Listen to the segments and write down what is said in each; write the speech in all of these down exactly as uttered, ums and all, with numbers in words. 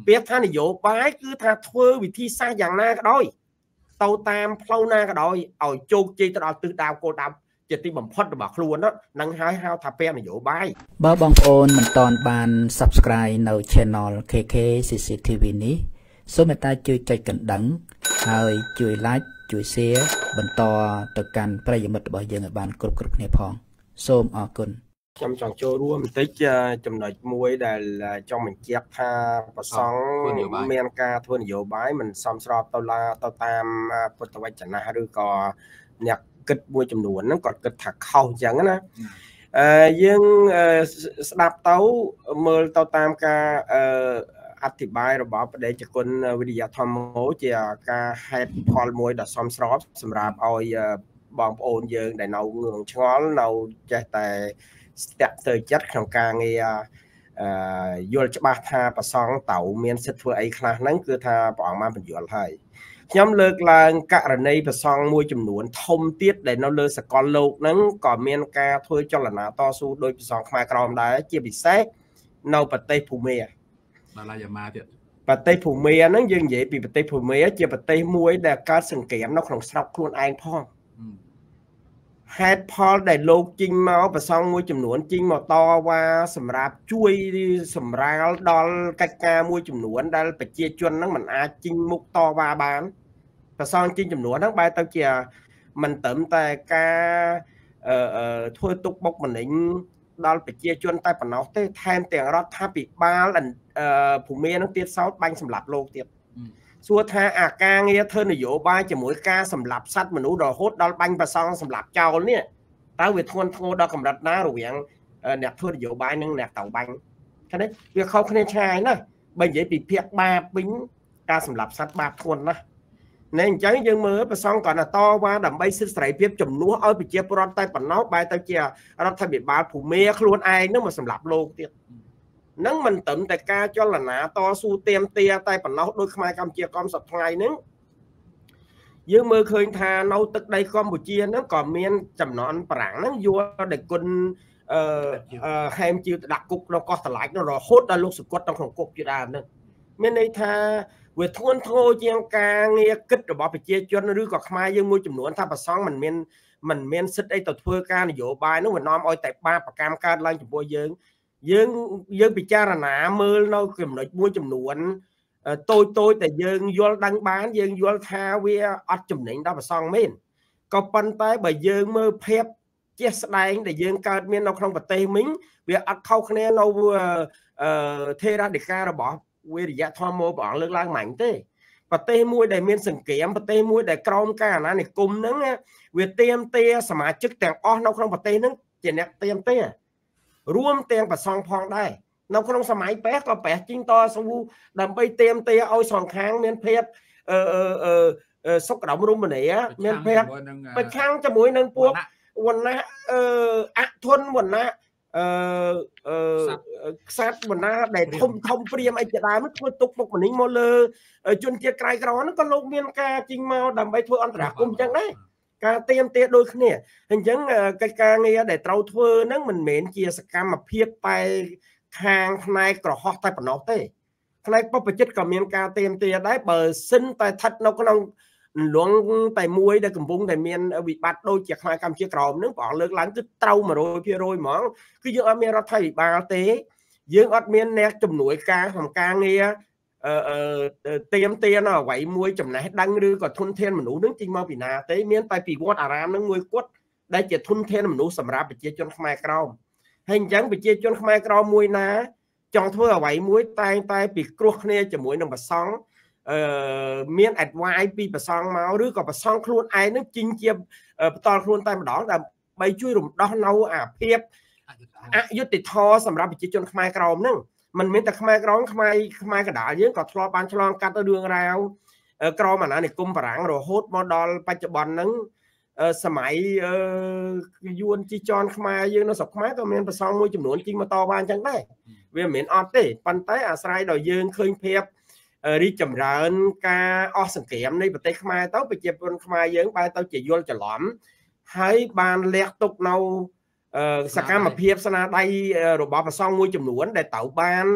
biết tha này dỗ bái cứ tha thưa vì thi xa dạng na cái đôi tàu tam phâu na cái đôi ở châu chi tao từ đào cô đàoจะตีบ่มพอดบอกล้วนเนาะนังหายห้าวทับแป้งในโยบายบ่บองโอนมันตอนบาน subscribe ใน channel เค เค ซี ซี ที วี นี้សូមមេត្តាជួយចុចកណ្ដឹងហើយជួយ like ជួយ share បន្តទៅកាន់ប្រិយមិត្តរបស់យើងឲ្យបានគ្រប់គ្រប់គ្នាផងសូមអរគុណខ្ញុំចង់ចូលរួមបន្តិចចំណុចមួយដែលចង់បញ្ជាក់ថាប្រសង់មានការធ្វើនយោបាយមិនសមស្របទៅទៅតាមពុទ្ធវចនៈឬក៏អ្នកគិតមួយចំនួនហ្នឹងគាត់គិតថាខុសអញ្ចឹងណាអឺយើងស្ដាប់ទៅមើលទៅតាមការអធិប្បាយរបស់បដិជគុណវិរិយធម្មោជាការហេតុផលមួយដ៏សមស្របសម្រាប់ឲ្យបងប្អូនយើងដែលនៅងឿងឆ្ងល់នៅចេះតែស្ទាក់ទៅចិត្តក្នុងការងារអឺយល់ច្បាស់ថាប្រសង់តៅមានសិទ្ធិធ្វើអីខ្លះហ្នឹងគឺថាព្រះអង្គបានបញ្យល់ហើយខ្ញុំលើកឡើងករណីប្រសង់មួយចំនួនធំទៀតដែលនៅលើសកលលោកហ្នឹងក៏មានការធ្វើចលនាតស៊ូដោយប្រសង់ខ្មែរក្រមដែរជាពិសេសនៅប្រទេសភូមាដល់ឡាយ៉ាម៉ាទៀតប្រទេសភូមាហ្នឹងយើងនិយាយពីប្រទេសភូមាជាប្រទេសមួយដែលកើតសង្គ្រាមនៅក្នុងស្រុកខ្លួនឯងផងហេតុផលដែលលោកជីងមកប្រសង់មួយចំនួនជីងមកតវ៉ាសម្រាប់ជួយសម្រាលដល់កិច្ចការមួយចំនួនដែលប្រជាជនហ្នឹងមិនអាចជីងមុខតវ៉ាបានប្រសង់ជីងចំនួនហ្នឹងបែរទៅជាមិនត្រឹមតែការអឺធ្វើទុកបុកម្នេញដល់ប្រជាជនតែប៉ុណ្ណោះទេថែមទាំងរដ្ឋាភិបាលភូមិហ្នឹងទៀតសោតបាញ់សម្លាប់លោកទៀតសួរថាអាការងារធ្វើនយោបាយជាមួយការសម្លាប់សត្វមនុស្សរហូតដល់បាញ់ប្រសង់សម្លាប់ចោលនេះតើវាធ្ងន់ធ្ងរដល់កម្រិតណារវាងអ្នកធ្វើនយោបាយនិងអ្នកតៅបាញ់ឃើញទេវាខុសគ្នាឆ្ងាយណាស់បើនិយាយពីភាគបាបវិញការសម្លាប់សត្វបាបធ្ងន់ណាស់ណែអញ្ចឹងយើងមើលប្រសង់គាត់តវ៉ាដើម្បីសិទ្ធិសេរីភាពជំនួសឲ្យប្រជាពលរដ្ឋតែប៉ុណ្ណោះបែរទៅជារដ្ឋាភិបាលភូមាខ្លួនឯងនឹងមកសម្លាប់លោកទៀតនឹងមិនត្រឹមតែការចលនាតស៊ូទៀមទាតែប៉ុណ្ណោះដោយខ្មែរកម្ពុជាកំសប្ថ្ងៃហ្នឹងយើងមើលឃើញថានៅទឹកដីកម្ពុជាហ្នឹងក៏មានចំនួនប្រាំងហ្នឹងយកដែលគុណអឺហែមជាដាក់គុកនៅកោះតឡាច់នោះរហូតដល់លោកសុគតនៅក្នុងគុកជាដើមហ្នឹងមានន័យថាវាធ្ងន់ធ្ងរជាងការងារគិតរបស់ប្រជាជនឬក៏ខ្មែរយើងមួយចំនួនថាប្រសង់មិនមានមិនមានសិទ្ធិអីទៅធ្វើការនយោបាយនោះវានាំឲ្យតែបាបកម្មកើតឡើងចំពោះយើងយើងយើងពិចារណាមើលនៅចំណុចមួយចំនួនតូចតូចតែយើងយល់ដឹងបានយើងយល់ថាវាអត់ចំណេញដល់ប្រសង់មែនក៏ប៉ុន្តែបើយើងមើលភាពជាស្ដែងដែលយើងកើតមាននៅក្នុងប្រទេសមិញវាអត់ខុសគ្នានៅអឺថេរដីការបស់វិរិយធម្មោព្រះអង្គលើកឡើងម៉ាញ់ទេប្រទេសមួយដែលមានសង្គ្រាមប្រទេសមួយដែលក្រោមការអាណានិគមហ្នឹងវាទៀមទាសមាជិកទាំងអស់នៅក្នុងប្រទេសហ្នឹងជាអ្នកទៀមទារួមទាំងប្រសង់ផងដែរនៅក្នុងសម័យប៉េះក៏ប៉េះជីងតស៊ូដើម្បីទៀមទាឲ្យសងខាងមានភាពអឺអឺសុខដុមរមនាមានភាពប្រឆាំងជាមួយនឹងពួកវណ្ណៈអឺអធនវណ្ណៈអឺអឺខ្សាត់វណ្ណៈដែលធំធំព្រាមអីជាដើមធ្វើទុកបុកម្នេញមកលើជនជាតិក្រៃក្រហ្នឹងក៏លោកមានការជីងមកដើម្បីធ្វើអន្តរាគមន៍អញ្ចឹងដែរការទៀមទាដូចគ្នាអញ្ចឹងកិច្ចការងារដែលត្រូវធ្វើហ្នឹងមិនមែនជាសកម្មភាពតែខាងផ្នែកក្រហោះតែប៉ុណ្ណោះទេផ្នែកបព្វជិតក៏មានការទៀមទាដែរបើសិនតែស្ថិតនៅក្នុងលងតែមួយដែលកំពុងតែមានវិបត្តិដូចជាខ្មែរកម្ពុជាក្រមហ្នឹងព្រះអង្គលើកឡើងគឺត្រូវ một trăm phần trăm ហ្មងគឺយើងអត់មានរដ្ឋាភិបាលទេយើងអត់មានអ្នកជំនួយការក្នុងការងារអឺទៀមទានៅអ្វីមួយចំណេះដឹងឬក៏ធនធានមនុស្សនឹងចេញមកពីណាទេមានតែពីវត្តអារាមនឹងមួយគត់ដែលជាធនធានមនុស្សសម្រាប់ប្រជាជនខ្មែរក្រមហើយអញ្ចឹងប្រជាជនខ្មែរក្រមមួយណាចង់ធ្វើអ្វីមួយតែងតែពីគ្រោះគ្នាជាមួយនឹងប្រសង់អឺមាន advice ពីប្រសង់មកឬក៏ប្រសង់ខ្លួនឯងនឹងជីងជាបន្តខ្លួនតែម្ដងដើម្បីជួយរំដោះនៅអាភាពអយុត្តិធម៌សម្រាប់ប្រជាជនខ្មែរក្រមហ្នឹងមិនមែនតែខ្មែរក្រមខ្មែរខ្មែរកណ្ដាលយើងក៏ធ្លាប់បានឆ្លងកាត់រឿងរ៉ាវក្រមអាណានិគមបារាំងរហូតមកដល់បច្ចុប្បន្នហ្នឹងសម័យយួនជីចនខ្មែរយើងនៅស្រុកខ្មែរក៏មានប្រសង់មួយចំនួនជីងមកតវ៉ាអញ្ចឹងដែរវាមិនមែនអត់ទេប៉ុន្តែអាស្រ័យដល់យើងឃើញភាពរីកចម្រើនការអស់សង្គ្រាមនៃប្រទេសខ្មែរទៅប្រជាជនខ្មែរយើងបែរទៅជាយល់ច្រឡំហើយបានលះទុកនៅសកម្មភាពស្នាដៃរបស់ប្រសង់មួយចំនួនដែលត្រូវបាន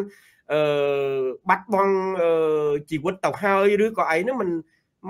bắt bong chỉ vượt tàu hơi đứa có ấy nó mình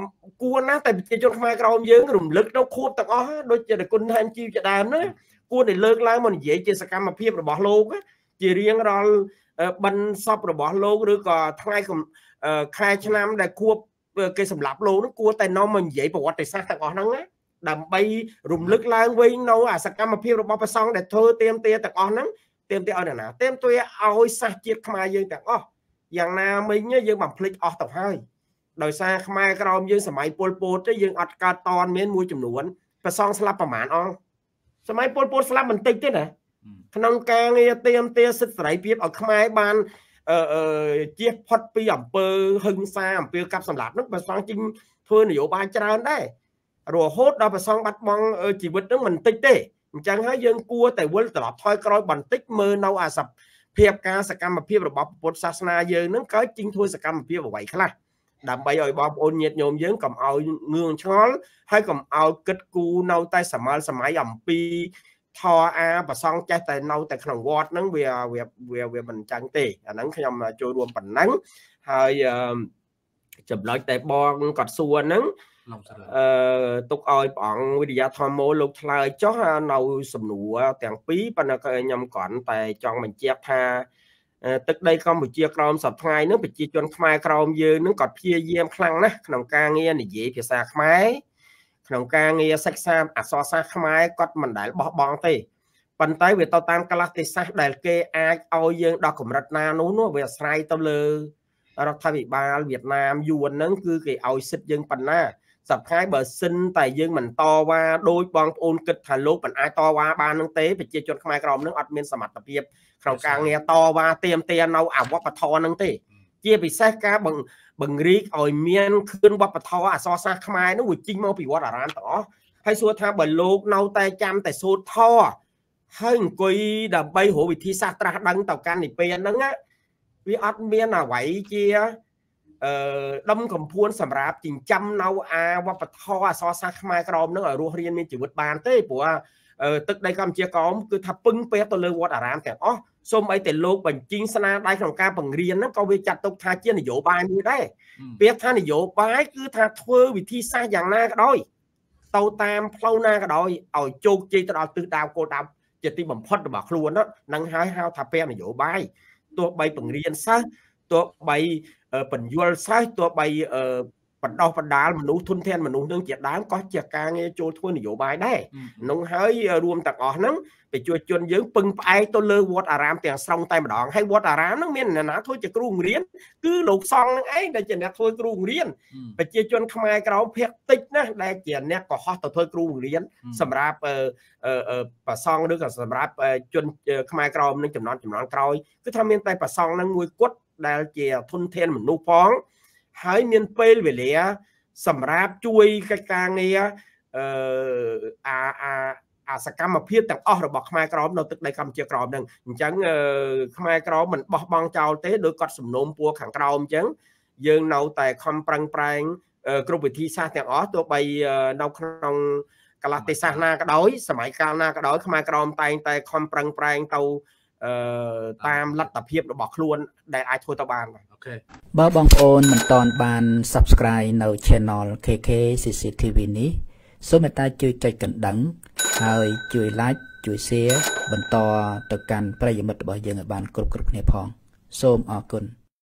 cua nát tại vì cho mai cầu dương rùng lực nó khô tao ó đôi chờ để con tham chiêu cho đàn nữa cua để lơ lại mình dễ chơi sạc mà phim rồi bỏ lô á chỉ riêng rồi bắn sập rồi bỏ lô đứa có thay cùng khai cho nam để cua cây sầm lạp lô nó cua tay nó mình dễ bỏ tay sát tao ó nắng á đầm bay rùng lực lại với nâu à sạc mà phim rồi bỏ phải xong để thôi tiêm tia tao ó nắng tiêm tia ở đây nè tiêm tôi ao sát chiết mai dương tao óอย่างណាមិញយើងបំភ្លេចអស់ទៅហើយដោយសារខ្មែរក្រមយើងសម័យពលពតយើងអត់កើតតនមានមួយចំនួនប្រសងស្លាប់ប្រមាណអង្គសម័យពលពតស្លាប់បន្តិចទេណាក្នុងការងារទៀមទាសិទ្ធិសេរីភាពឲ្យខ្មែរបានអឺជៀសផុតពីអំពើហឹង្សាអំពើកាប់សម្លាប់នោះប្រសងជិញធ្វើនយោបាយច្រើនដែររហូតដល់ប្រសងបាត់បង់ជីវិតនោះមិនតិចទេអញ្ចឹងហើយយើងគួរតែវិលត្រឡប់ថយក្រោយបន្តិចមើលនៅអាសភាពការសកម្មភាពរបស់ពុទ្ធសាសនាយើងនឹងកើតជិញធ្វើសកម្មភាពអ្វីខ្លះដើម្បីឲ្យបងប្អូនញាតិញោមយើងកុំឲ្យងឿងឆ្ងល់ហើយកុំឲ្យគិតគូរនៅតែសម័យសម័យអំពីធរអាប្រសងចេះតែនៅតែក្នុងវត្តហ្នឹងវាវាវាមិនចឹងទេអាហ្នឹងខ្ញុំចូលរួមប៉ុណ្ណឹងហើយចំណុចតែបងគាត់សួរហ្នឹងអឺទុកឲ្យព្រះអង្គវិទ្យាធម្មោលោកឆ្លើយចុះនៅសំណួរទាំងពីរប៉ុន្តែខ្ញុំគ្រាន់តែចង់បញ្ជាក់ថាទឹកដីកម្ពុជាក្រោមសប្តាហ៍ហ្នឹងប្រជាជនខ្មែរក្រោមយើងហ្នឹងគាត់ព្យាយាមខ្លាំងណាស់ក្នុងការងារនិយាយភាសាខ្មែរក្នុងការងារសិក្សាអក្សរសាស្ត្រខ្មែរគាត់មិនដែលបោះបង់ទេប៉ុន្តែវាទៅតាមកលៈទេសៈដែលគេអាចឲ្យយើងដល់កម្រិតណានោះនោះវាអាស្រ័យទៅលើរដ្ឋាភិបាលវៀតណាមយួនហ្នឹងគឺគេឲ្យសិទ្ធិយើងប៉ុណ្ណាសប្តាហ៍បើសិនតែយើងមិនតវ៉ាដោយបងប្អូនគិតថាលោកមិនអាចតវ៉ាបាននឹងទេប្រជាជនខ្មែរក្រមនឹងអត់មានសមត្ថភាពក្នុងការងារតវ៉ាទៀមទានៅអវបធរនឹងទេជាពិសេសការបង្បង្រីកឲ្យមានខឿនវប្បធម៌អក្សរសាស្ត្រខ្មែរនោះវាជីងមកពីវត្តអារាមទាំងអស់ហើយសួរថាបើលោកនៅតែចាំតែសូត្រធម៌ហើយអង្គុយដើម្បីរកវិធីសាស្ត្រត្រាស់ដឹងទៅកាន់និព្វានហ្នឹងវាអត់មានអ្វីជាអឺដុំកំភួនសម្រាប់ចិញ្ចឹមនៅអាវប្បធម៌អក្សរសាស្ត្រខ្មែរក្រមនឹងឲ្យរស់រានមានជីវិតបានទេព្រោះទឹកដីកម្ពុជាក្រមគឺថាពឹងពាក់ទៅលើវត្តអារាមទាំងអស់សូមអីតែលោកបញ្ជីងស្នាដៃក្នុងការបង្រៀនហ្នឹងក៏វាចាត់ទុកថាជានយោបាយមួយដែរពាក្យថានយោបាយគឺថាធ្វើវិធីសាស្ត្រយ៉ាងណាក៏ដោយទៅតាមផ្លូវណាក៏ដោយឲ្យជោគជ័យទៅដល់ទិសដៅគោលដៅជាទីបំផុតរបស់ខ្លួនហ្នឹងហើយហៅថាពាក្យនយោបាយទោះបីបង្រៀនសិស្សទោះបីបញ្យល់សិស្សទោះបីបណ្ដោះបណ្ដាលមនុស្សធនធានមនុស្សនឹងជាដើមក៏ជាការងារចូលធ្វើនយោបាយដែរនោះហើយរួមទាំងអស់ហ្នឹងប្រជាជនយើងពឹងផ្អែកទៅលើវត្តអារាមទាំងស្រុងតែម្ដងហើយវត្តអារាមហ្នឹងមានអ្នកណាធ្វើជាគ្រូបង្រៀនគឺលោកសង្ឃហ្នឹងឯងដែលជាអ្នកធ្វើគ្រូបង្រៀនប្រជាជនខ្មែរក្រមភាគតិចណាស់ដែលជាអ្នកកុហកទៅធ្វើគ្រូបង្រៀនសម្រាប់ប្រសង់ឬក៏សម្រាប់ជនខ្មែរក្រមនឹងចំនួនចំនួនក្រោយគឺថាមានតែប្រសង់ហ្នឹងមួយគត់ដែលជាធនធានមនុស្សផងហើយមានពេលវេលាសម្រាប់ជួយកិច្ចការងារអឺអាអាអាសកម្មភាពទាំងអស់របស់ខ្មែរក្រមនៅទឹកដីកម្ពុជាក្រមហ្នឹងអញ្ចឹងខ្មែរក្រមមិនបោះបង់ចោលទេដោយគាត់សំណូមពរខាងក្រោមអញ្ចឹងយើងនៅតែខំប្រឹងប្រែងគ្រប់វិធីសាស្ត្រទាំងអស់ទោះបីនៅក្នុងកលៈទេសៈណាក៏ដោយសម័យកាលណាក៏ដោយខ្មែរក្រមតែងតែខំប្រឹងប្រែងទៅអឺតាមលទ្ធភាពរបស់ខ្លួនដែលអាចធ្វើទៅបានអូខេបើបងប្អូនមិនទាន់បាន Subscribe នៅ Channel เค เค ซี ซี ที វី នេះសូមមេត្តាជួយចុចកណ្ដឹងហើយជួយ Like ជួយ Share បន្តទៅកាន់ប្រិយមិត្តរបស់យើងឲ្យបានគ្រប់គ្រប់គ្នាផងសូមអរគុណ